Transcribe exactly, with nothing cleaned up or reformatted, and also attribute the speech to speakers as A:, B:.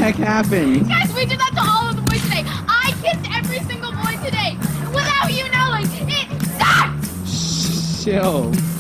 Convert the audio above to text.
A: heck happened?
B: Guys, we did that to all of the boys today. I kissed every single boy today without you knowing. It sucked!
A: Chill.